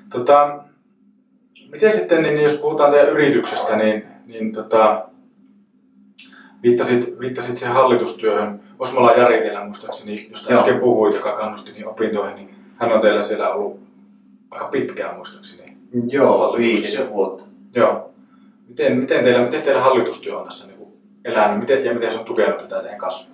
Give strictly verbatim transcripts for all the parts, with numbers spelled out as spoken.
Tota, miten sitten, niin jos puhutaan teidän yrityksestä, niin, niin tota, viittasit, viittasit siihen hallitustyöhön. Osmola Jari teillä muistaakseni, josta äsken puhuit, joka kannusti niin opintoihin, niin hän on teillä siellä ollut aika pitkään muistaakseni. Joo, viisi vuotta. Joo. Miten, miten, teillä, miten teillä hallitustyö on tässä niin kuin elänyt miten, ja miten se on tukenut tätä teidän kasvua?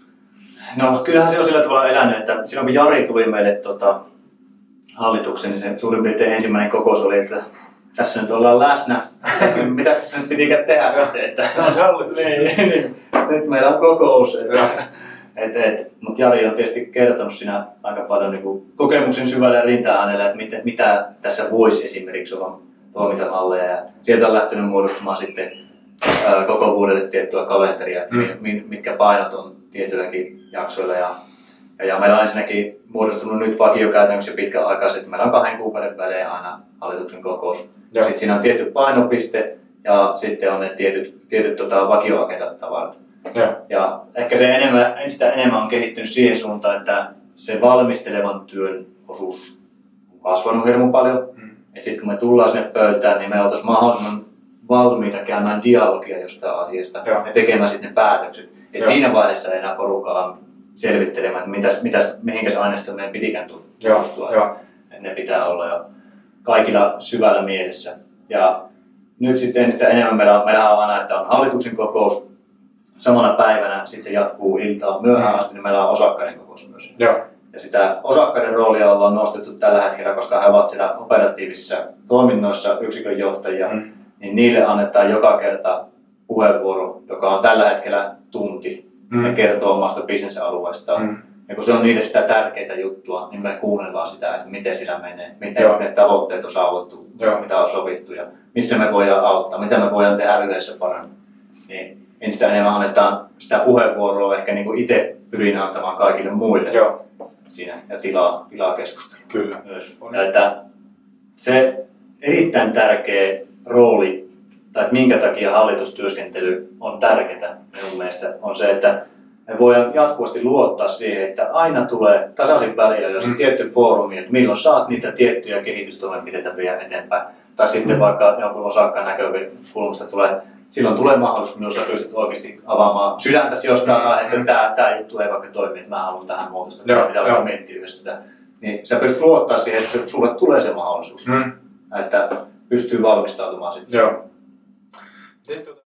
No kyllähän se on sillä tavalla elänyt, että silloin kun Jari tuli meille tota, hallituksen, niin se suurin piirtein ensimmäinen kokous oli, että tässä nyt ollaan läsnä. Mitäs tässä nyt pitikään tehdä sitten? Että, no, se hallitus. niin, niin, nyt meillä on kokous. Että, et, et, mutta Jari on tietysti kertonut siinä aika paljon niin kuin kokemuksen syvällä rinta-äänellä, että mitä, mitä tässä voisi esimerkiksi olla toimintamalleja. Ja sieltä on lähtenyt muodostumaan sitten ää, koko vuodelle tiettyä kalenteria, mm. mitkä painot on tietyilläkin jaksoilla. Ja, ja, ja meillä on ensinnäkin muodostunut nyt vakiokäytännöksi pitkäaikaisesti. Meillä on kahden kuukauden välein aina hallituksen kokous. Ja sitten siinä on tietty painopiste ja sitten on ne tietyt, tietyt tota, vakioagendat tavarat. Ja. ja ehkä se enemmän, entistä enemmän on kehittynyt siihen suuntaan, että se valmistelevan työn osuus on kasvanut hirveän paljon. Mm. Sitten kun me tullaan sinne pöytään, niin me oltaisiin mahdollisimman valmiita käymään dialogia jostain asiasta ja, ja tekemään sitten ne päätökset. Et siinä vaiheessa ei enää porukalla selvittelemään, että mitäs, mitäs, mihinkäs aineistoon meidän pitikään tutustua. Ne pitää olla jo kaikilla syvällä mielessä. Ja nyt sitten entistä enemmän meillä on, meillä on aina, että on hallituksen kokous samana päivänä, sitten se jatkuu iltaan myöhään asti, niin meillä on osakkaiden kokous myös. Ja, ja sitä osakkaiden roolia ollaan nostettu tällä hetkellä, koska he ovat siellä operatiivisissa toiminnoissa yksikönjohtajia, mm. niin niille annetaan joka kerta puheenvuoro, joka on tällä hetkellä tunti. Mm. Ne kertoo omasta bisnesalueestaan. Mm. Ja kun se on niille sitä tärkeää juttua, niin me kuunnellaan sitä, että miten sillä menee, miten Joo. ne tavoitteet on saavuttu, Joo. mitä on sovittu ja missä me voidaan auttaa, mitä me voidaan tehdä yhdessä paremmin. Niin entistä enemmän annetaan sitä puheenvuoroa, ehkä niin kuin itse pyrin antamaan kaikille muille Joo. siinä ja tilaa, tilaa keskustelua. Kyllä. Myös. Ja että se erittäin tärkeä rooli, tai että minkä takia hallitustyöskentely on tärkeää minun mielestä, on se, että me voidaan jatkuvasti luottaa siihen, että aina tulee tasaisin välillä jos mm. tietty foorumi, että milloin saat niitä tiettyjä kehitystoimenpiteitä vielä eteenpäin. Tai sitten vaikka jonkun osakkaan näkökulmasta tulee, silloin tulee mahdollisuus, milloin sä pystyt oikeasti avaamaan sydäntäsi jostain aiheesta, että tämä, tämä juttu ei vaikka toimi, että mä haluan tähän muutosta, Joo, pitää vaikka miettiä yhdessä. Niin sä pystyt luottaa siihen, että sulle tulee se mahdollisuus, mm. että pystyy valmistautumaan sitten. Joo.